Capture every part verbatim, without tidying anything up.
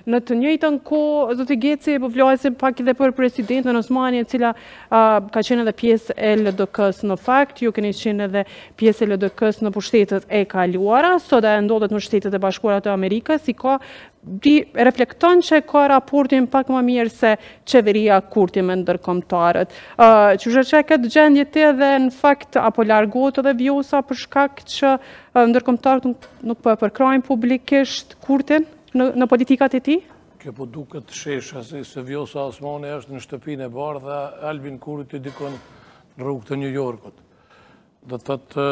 Në të njëjtën kohë, zoti Geci, po flasim pak edhe për presidenten Osmani, e cila uh, ka qenë edhe pjesë e L D K-s në fakt, ju keni qenë edhe pjesë e L D K-s në pushtetet e kaluara, sot e ndodhet në Shtetet e Bashkuara të Amerikës, si ka di reflekton që ka raportin pak më mirë se qeveria Kurti me ndërkombëtarët. Uh, që që këtë gjendje të edhe në fakt apo largohet edhe Vjosa për shkak që uh, ndërkombëtarët nuk, nuk po e përkrajnë publikisht Kurtin në, në politikat e tij? Kjo po duket shesha se, se Vjosa Osmani është në shtëpinë e bardhë dhe Albin Kurti dikon në rrugë të New Yorkut. Do të thotë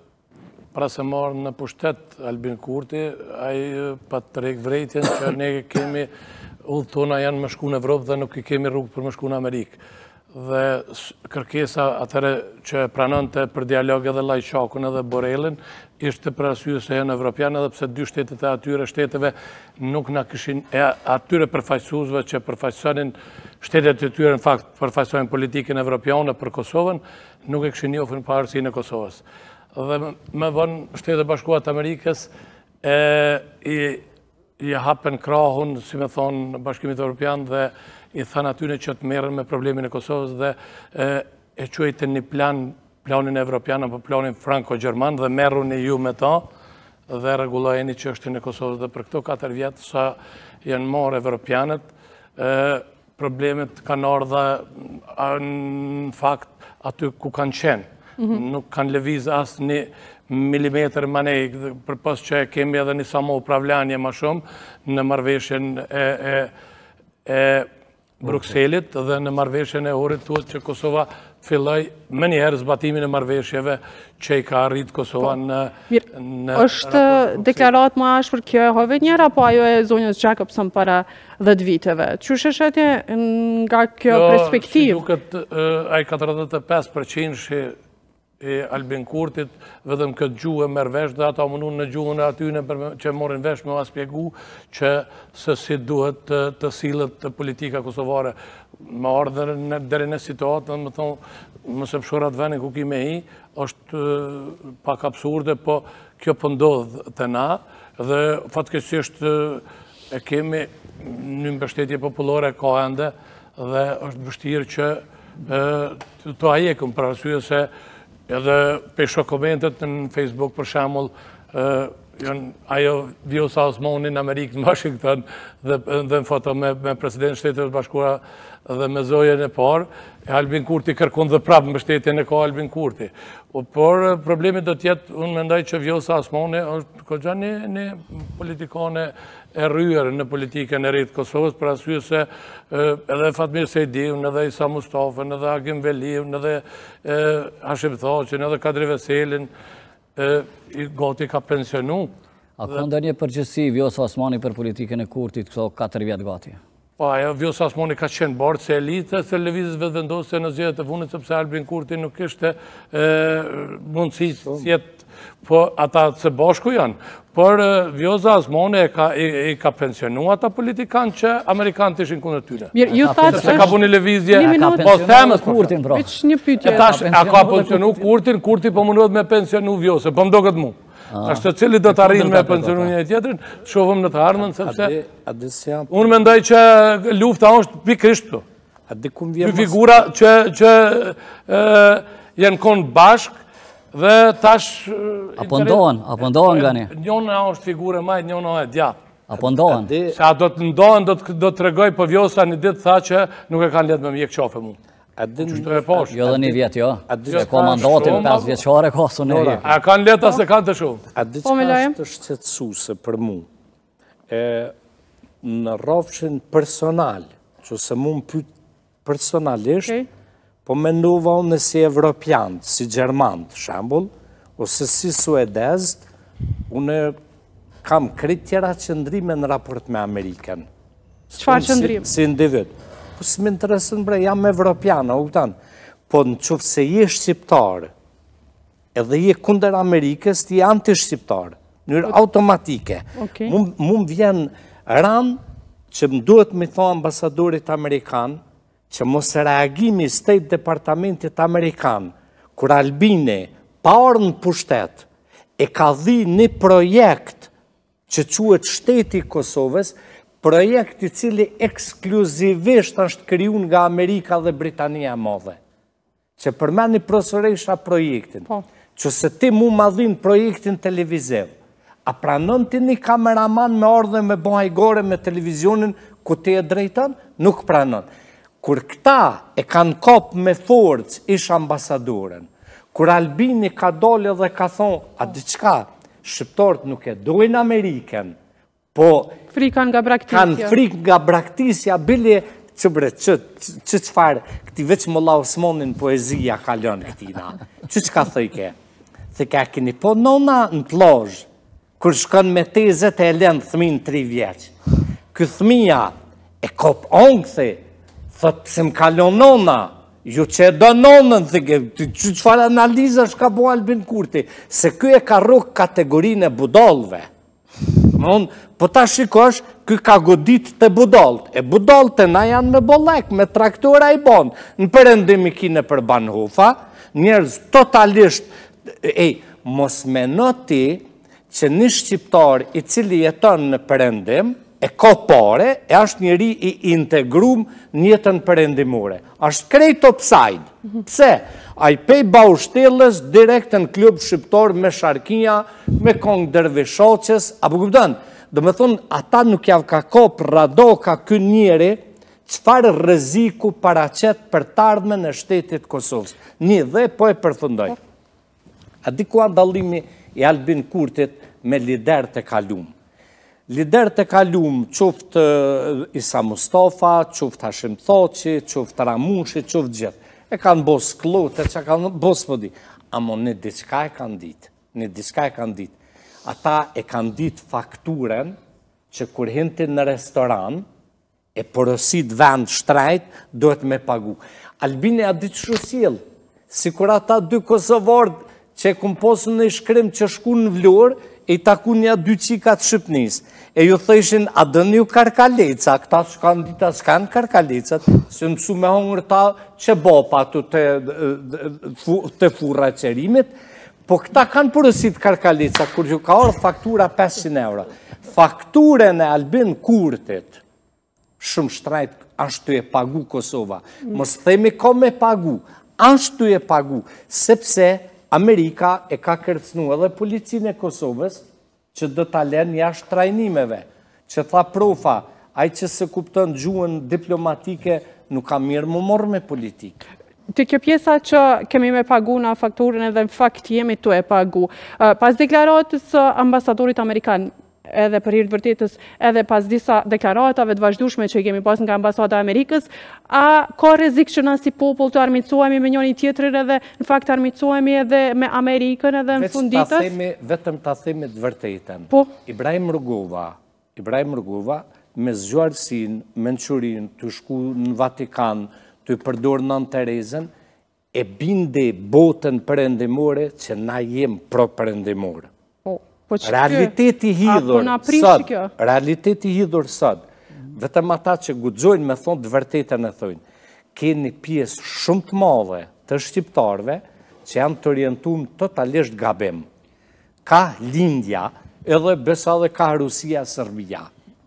pra se marë në pushtet Albin Kurti, a i pa të rejkë vrejtjen që ne kemi udhë tona janë më shku në Evropë dhe nuk i kemi rrugë për më shku në Amerikë. Dhe kërkesa atëre që pranonte për dialog edhe Lajçakun edhe Borrellin, ishte për arsye se janë evropianë edhe pse dy shtetet e atyre shteteve nuk na kishin, e atyre përfaqësuesve që përfaqësonin shtetet e tyre në fakt përfaqësojnë politikën evropiane për Kosovën, nuk e kishin njohur pavarësinë e Kosovës. Dhe më vonë Shtetet e Bashkuara të Amerikës e, i, i hapen krahun, si me thonë, Bashkimit Evropian dhe i thënë atyne që të merren me problemin e Kosovës dhe e, e quajtën një plan, planin evropian apo planin franko-gjerman dhe merruni ju me ta dhe rregullojeni çështjen e Kosovës dhe për këto katër vjet sa janë marrë evropianët, e, problemet kanë ardhur në fakt aty ku kanë qenë. Mm-hmm. Nuk kanë lëviz asë një milimetër më nej, për pas që kemi edhe një samo upravljanje më shumë në marrëveshjen e, e, e Brukselit okay. Dhe në marrëveshjen e orit tuat që Kosova filloj më njëherë zbatimin e marrëveshjeve që i ka arrit Kosova po. në... Mirë, në është deklarat më ashpër kjo e hove njëra, apo ajo e zonjës Jacobson para dhjetë viteve? Qysh është atje nga kjo jo, perspektivë? Si duket, ai katërdhjetë e pesë përqind e Albin Kurtit, vetëm këtë gjuhë e merr vesh dhe ata mundun në gjuhën e atyne që morin vesh me ma spjegu që se si duhet të, të sillet të politika kosovare. Më ardhë deri në situatë, më thonë, mëse pëshurat venin ku kime hi, është pak absurde, po kjo po ndodh të na, dhe fatkeqësisht e kemi një mbështetje popullore ka ende, dhe është vështirë që të ajekëm për arsye se edhe pesho komentet në Facebook, për shembull, ajo Vjosa Osmani në Amerikë, në Washington, dhe në foto me president Shtetet e Bashkuara dhe me zojen e parë, e Albin Kurti kërkon dhe prapë mbështetjen e ka Albin Kurti. Por problemi do t'jetë, unë mendoj që Vjosa Osmani është kogja një politikane e rryer në politikën e rritë Kosovës, për arsye se edhe Fatmir Sejdiun, edhe Isa Mustafën, edhe Agim Veliun, edhe Hashim Thaqin, edhe Kadri Veselin, i gati ka pensionu. A ka ndonjë përgjithësi Vjosa Osmani për politikën e Kurtit këto katër vjet gati? Po, ajo Vjosa Osmani ka qenë bardh se elite, se lëvizjes vetë vendose në zgjedhjet e fundit, sepse Albin Kurti nuk kishte mundësi si jetë, po ata së bashku janë. Por Vjosa Osmani e ka, i, i ka pensionu ata politikanë që Amerikanët ishin kundër tyre. Mirë, ju thatë se ka bu një lëvizje, po themës Kurtin, pra. Veç një pyetje. A ka pensionu Kurtin, Kurti po mundohet me pensionu Vjose, po më doket mu. Ashtë të cili do të arrinë me pensionu një tjetërin, shohëm në të ardhmen, sepse unë mendoj që lufta është pikrisht këtu. Dy figura që janë konë bashkë dhe tash... Apo ndohen, apo ndohen nga një? Njona është figure majtë, njona e djatë. Apo ndohen? Se a do të ndohen, do të tregoj për Vjosa një ditë tha që nuk e kanë letë me mjek qafe mu. Jo dhe një vjetë, jo. Se ko mandatin pesë vjeqare ka së në rrë. A kanë letë asë kanë të shumë. A diçka është shqetësuese për mu, në rrafshin personal, që se mu më pytë personalisht, po mendova unë si evropianët, si gjermanët, shambull, ose si suedezët, unë kam kretë tjera qëndrime në raport me Amerikan. Qëfar qëndrime? Si individ. Po si më interesën bre, jam evropiana, u tanë. Po në qëfë se je shqiptarë, edhe je kunder Amerikës, ti anti-shqiptarë, njërë automatike. Mu më vjen ranë që më duhet me tha ambasadorit Amerikanë, që mos reagimi State Departamentit Amerikan, kur Albini parë në pushtet, e ka dhi një projekt që quhet Shteti Kosovës, projekt i cili ekskluzivisht është kriju nga Amerika dhe Britania e Madhe. Që përmeni profesoresha projektin, që se ti mu ma dhinë projektin televiziv, a pranon ti një kameraman me ardhe me bëhaj gore me televizionin ku ti e drejton? Nuk pranon. Kur këta e kanë kop me forcë ish ambasadoren, kur Albini ka dole dhe ka thonë, a diçka, shqiptarët nuk e dojnë Ameriken, po frikan nga braktisja. Kanë frik nga braktisja, bile që bre, që qëfar, këti veç më la Osmonin poezia kalon këtina. Që që ka thëjke? Thëka keni po nona në plazh, kur shkon me tezet e lënë thmin tri vjeq. Kë thmija e kop ongëthi, thot pëse më kalon nona, ju që e do nonën, që qëfar analiza shka bo Albin Kurti, se kë e ka rukë kategorinë e budolve. Po ta shikosh, kë ka godit të budolët. E budolët e na janë me bolek, me traktora i bon. Në përëndim i kine për Banhofa, njerëz totalisht, e, mos me noti që një shqiptar i cili jeton në përëndim, e ka pare, e është njëri i integrum njëtën përëndimore. Ashtë krejt offside. Pse? A i pej Baushtelës direkt në klub shqiptar me Sharkia, me Kong Dervishoqes, apo këpëtën? Dhe me thonë, ata nuk javë ka kop rado ka kë njëri, qëfar rëziku paracet për tardme në shtetit Kosovës. Një dhe po e përfundoj. A di ku andalimi i Albin Kurtit me lider të kalumë? Lider të kalumë, qoftë Isa Mustafa, qoftë Hashim Thoqi, qoftë Ramushi, qoftë gjithë. E kanë bos klote, që kanë bos pëdi. Amo në diçka e kanë ditë, në diçka e kanë ditë. Ata e kanë ditë fakturen që kur hinti në restoran, e porosit vend shtrajt, duhet me pagu. Albini a ditë shusil, si kur ata dy Kosovard që e kumë posën në shkrim që shku në vlorë, e i taku një dy qikat Shqipnis. E ju thëshin, a dënë ju karkaleca, këta s'kanë dita s'kanë karkalecat, se mësu me hongër ta që bopa të furra qerimit, po këta kanë përësit karkaleca, kur ju ka orë faktura pesëqind euro. Fakturen e Albin Kurtit, shumë shtrajt, ashtu e pagu Kosova. Mos themi ko me pagu, ashtu e pagu, sepse Amerika e ka kërcnu edhe policinë e Kosovës që do të alen jashtë trajnimeve, që tha profa, aj që se kuptën gjuhën diplomatike nuk ka mirë më morë me politikë. Të kjo pjesa që kemi me pagu në fakturën edhe në fakt jemi të e pagu. Pas deklaratës ambasadorit Amerikan, edhe për hirtë vërtetës, edhe pas disa deklaratave të vazhdushme që kemi pas nga ambasada Amerikës, a ka rrezik që na si popull të armicohemi me njëri tjetrin edhe në fakt armicohemi edhe me Amerikën edhe në funditës? Vetëm ta themi të vërtetën. Po? Ibrahim Rugova, Ibrahim Rugova, me zgjuarësin, mençurin, të shku në Vatikan, të përdor Nën Terezën, e binde botën perëndimore që na jem pro perëndimore. Realiteti hidhur sot, realiteti hidhur sot, vetëm ata që guxojnë me thonë të vërtetën e thonë, keni pjesë shumë të madhe të shqiptarve që janë të orientuar totalisht gabim. Ka lindja, edhe besa dhe ka Rusia, Serbia.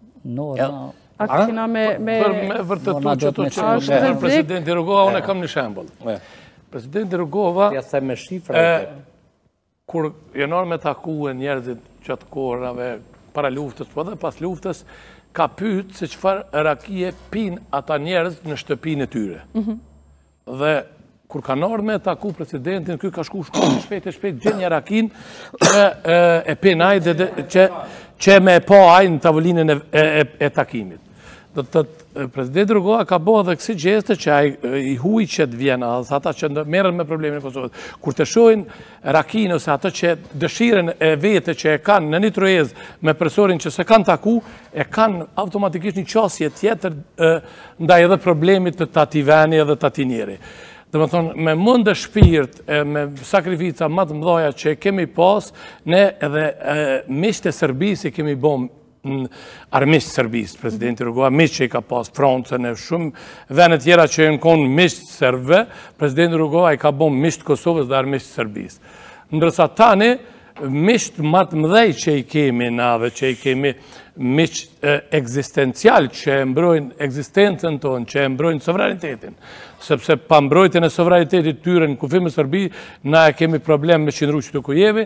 A kena me... Për me vërtetu që të që në presidenti Rugova, unë e kam një shembull. Presidenti Rugova... Ja the me shifra e të. Kur jenar me taku e njerëzit qëtë korave, para luftës, po dhe pas luftës, ka pytë se qëfar rakije pin ata njerëz në shtëpin e tyre. Dhe kur ka nërë me taku presidentin, këj ka shku shku shpejt e shpejt gjenja rakin që e pin ajde që me po ajnë në tavolinën e takimit. Dhe të presidenti Rugova ka bo dhe kësi gjeste që i huj që të vjena, ata që merën me problemin e Kosovës. Kur të shojnë rakinë ose ata që dëshiren e vete që e kanë në një trojez me presorin që se kanë taku, e kanë automatikisht një qasje tjetër ndaj edhe problemit të tati veni edhe tati njeri. Dhe më thonë, me mundë shpirt, me sakrifica më të mdoja që kemi pas, ne edhe miqtë e Serbisë kemi bom në armisht Serbisë, presidenti Rugova, miqtë që i ka pas Francën e shumë venet tjera që e në konë miqtë Serbëve, presidenti Rugova i ka bom miqtë Kosovës dhe armisht Serbisë. Ndërsa tani, misht matë mëdhej që i kemi na dhe që i kemi misht egzistencial që e mbrojnë egzistencën tonë, që e mbrojnë sovranitetin. Sepse pa mbrojtjen e sovranitetit tyre në kufim e Sërbi, na e kemi problem me qëndru që të kujevi,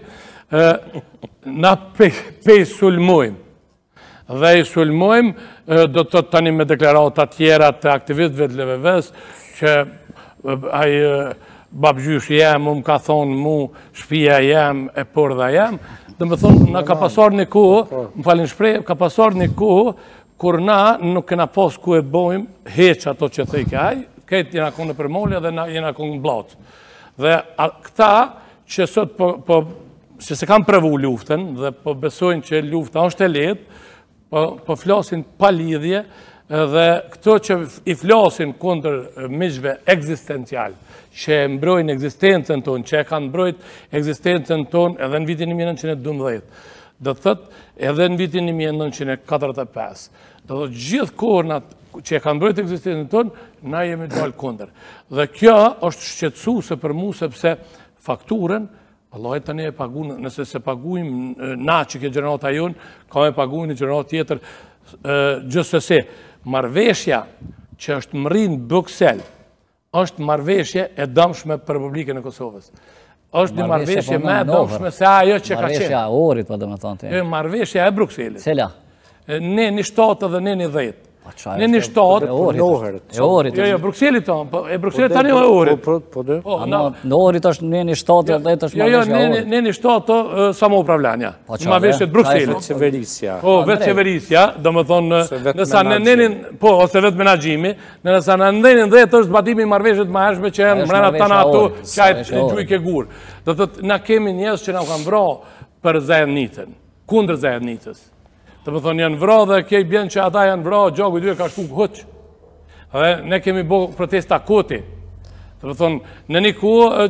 na pe i sulmojmë. Dhe i sulmojmë, do të tani me deklarata tjera të aktivistëve të L V V-s, që ajë babgjysh jem, mu më ka thonë mu, shpia jem, e por dhe jem, dhe më thonë, na ka pasar një kohë, më falin shprej, ka pasar një kohë, kur na nuk kena pas ku e bojmë, heq ato që thejke aj, këtë jena konë në përmolja dhe jena konë në blatë. Dhe këta që sot po, që se kam prevu luftën, dhe po besojnë që lufta është e letë, po flasin pa lidhje, dhe këto që i flasin kundër miqve egzistencial, që e mbrojnë egzistencën tonë, që e kanë mbrojt egzistencën tonë edhe në vitin një mijë e nëntëqind e dymbëdhjetë, dhe thët edhe në vitin një mijë e nëntëqind e katërdhjetë e pesë. Dhe thët gjithë kornat që e kanë mbrojt egzistencën tonë, na jemi dalë kundër. Dhe kjo është shqetësuese për mu, sepse fakturën, Allah e të ne e pagunë, nëse se pagujmë na që ke gjenerat a jonë, ka me pagunë një gjenerat tjetër, gjithsesi, marveshja që është mërinë Bruxelles, është marveshje e dëmshme për Republikën e Kosovës. është një marveshje me dëmshme se ajo që ka qenë. Marveshja e orit, pa dhe me thonë të. Marveshja e Bruxellit. Cela? Ne një shtatë dhe ne një dhjetë. Ne një E shtatë... orit. E orit. Jo, jo, Bruxellit tonë, e Bruxellit tani e orit. Po dhe? Në orit është ne një shtatë dhe dhjetë është Jo, jo, marveshja e orit. ne një shtatë samo upravljanja. Marveshjet Bruxellit. Vetë qeverisja. Po, vetë qeverisja, do më thonë, nësa në nenin, po, ose vetë menagjimi, nësa në nenin dhjetë është batimi marveshjet ma hershme që e në mrena tana ato që ajtë gjujke gurë. Do të na kemi njës që na kanë vra për Zajednitën, kundër Zajednitës. Të më thonë janë vra dhe kej bjenë që ata janë vra, gjaku i dyre ka shku këhëq. Dhe ne kemi bo protesta koti. Të më thonë, në një ku,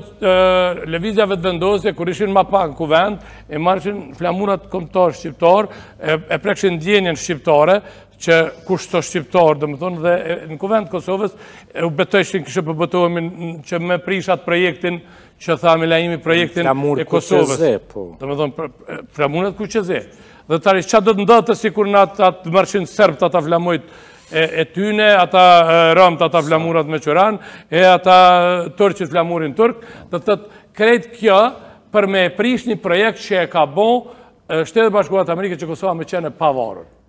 levizjave të vendosje, kur ishin ma pak në kuvend, e marëshin flamurat kombëtar shqiptar, e prekshin djenjen shqiptare, që kush të shqiptar, dhe më thonë, dhe në kuvend Kosovës, u betojshin kështë përbëtohemi që me prishat projektin, që thamë lajimi projektin e Kosovës. Dhe më thonë, flamurat kuqeze. Dhe tari, që do të ndëtë si kur në atë mërëshin sërbë të ata flamojt e tyne, ata rëmë ata flamurat me qëran, e ata tërqit flamurin tërk, dhe të krejt kjo për me prish një projekt që e ka bo Shtetet Bashkuara të Amerikës që Kosova me qene pavarën.